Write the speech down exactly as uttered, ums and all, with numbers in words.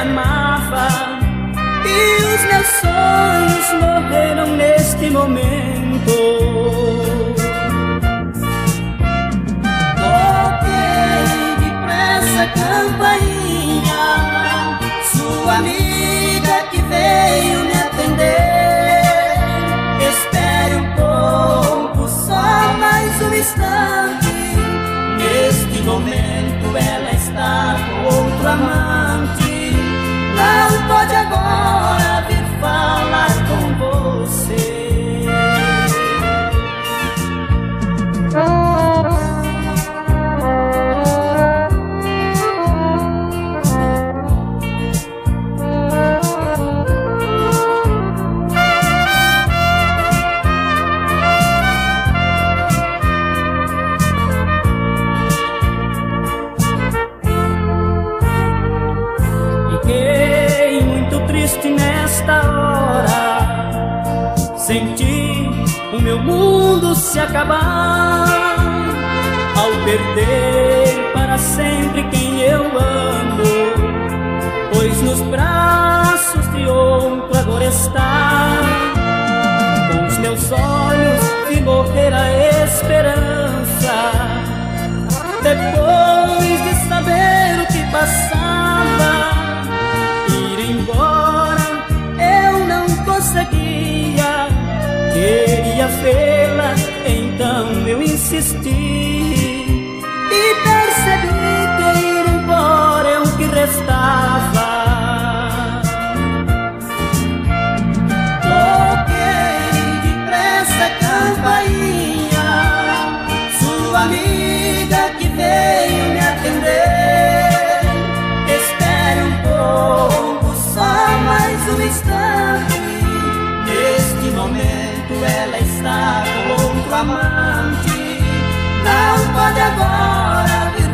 amava, e os meus sonhos morreram neste momento. Toquei depressa a campainha, sua amiga que veio me atender. Espere um pouco, só mais um instante. Neste momento ela está com outro amante. Não pode agora vir falar com você. Nesta hora senti o meu mundo se acabar, ao perder para sempre quem eu amo, pois nos braços de outro agora está. Com os meus olhos vi morrer a esperança, depois de saber o que passava. Ir embora eu não conseguia, queria vê-la, então eu insisti, e percebi que ir embora é o que restava. Toquei depressa a campainha, sua amiga que veio me atender. Espere um pouco, só mais um instante. Neste momento ela está com outro amante. Não pode agora vir